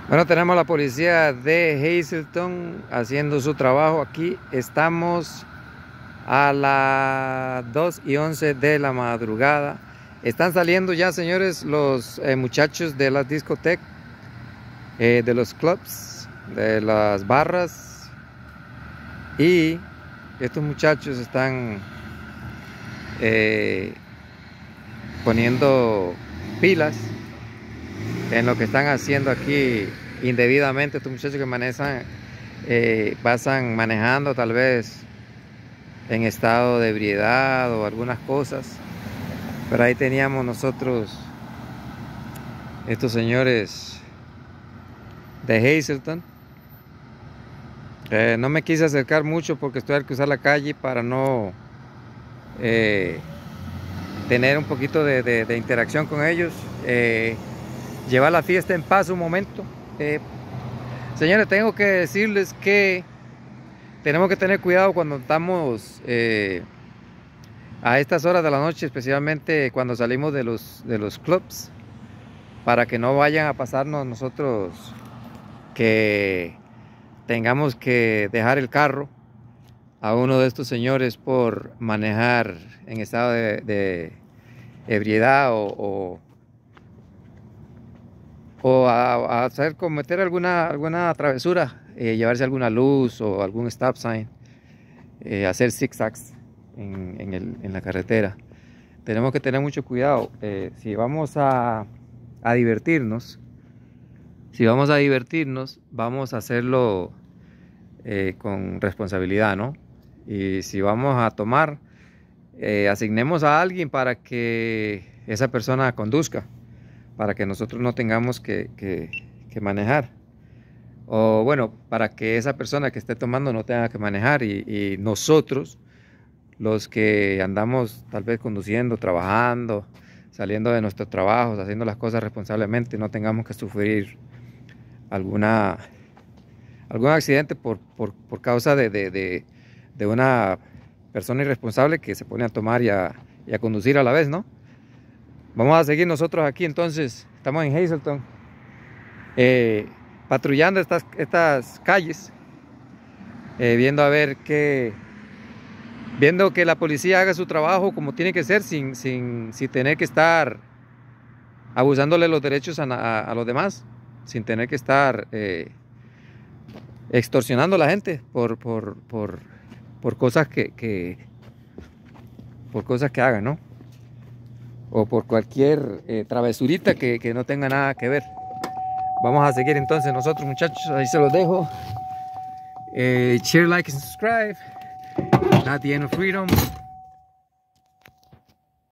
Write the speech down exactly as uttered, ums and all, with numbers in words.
Bueno, tenemos la policía de Hazleton haciendo su trabajo. Aquí estamos a las dos y once de la madrugada. Están saliendo ya, señores, los eh, muchachos de las discotecas, eh, de los clubs, de las barras. Y estos muchachos están eh, poniendo pilas en lo que están haciendo aquí indebidamente. Estos muchachos que manejan, eh, pasan manejando tal vez en estado de ebriedad o algunas cosas. Pero ahí teníamos nosotros estos señores de Hazleton. Eh, no me quise acercar mucho porque estoy al cruzar la calle para no eh, tener un poquito de, de, de interacción con ellos. Eh, llevar la fiesta en paz un momento. Eh, señores, tengo que decirles que tenemos que tener cuidado cuando estamos eh, a estas horas de la noche, especialmente cuando salimos de los, de los clubs, para que no vayan a pasarnos nosotros que tengamos que dejar el carro a uno de estos señores por manejar en estado de, de ebriedad o, o o a, a hacer cometer alguna alguna travesura, eh, llevarse alguna luz o algún stop sign, eh, hacer zigzags en, en, el, en la carretera. Tenemos que tener mucho cuidado. Eh, si vamos a, a divertirnos, si vamos a divertirnos, vamos a hacerlo eh, con responsabilidad, ¿no? Y si vamos a tomar, eh, asignemos a alguien para que esa persona conduzca, para que nosotros no tengamos que, que, que manejar, o bueno, para que esa persona que esté tomando no tenga que manejar, y, y nosotros, los que andamos tal vez conduciendo, trabajando, saliendo de nuestros trabajos, haciendo las cosas responsablemente, no tengamos que sufrir alguna algún accidente por, por, por causa de, de, de, de una persona irresponsable que se pone a tomar y a, y a conducir a la vez, ¿no? Vamos a seguir nosotros aquí entonces. Estamos en Hazleton, eh, patrullando estas, estas calles, eh, viendo a ver qué, viendo que la policía haga su trabajo como tiene que ser, sin, sin, sin tener que estar abusándole los derechos a, a, a los demás, sin tener que estar eh, extorsionando a la gente por, por, por, por cosas que, que por cosas que hagan, ¿no? O por cualquier eh, travesurita que, que no tenga nada que ver. Vamos a seguir entonces nosotros, muchachos. Ahí se los dejo. Eh, share, like and subscribe. Not the end of freedom.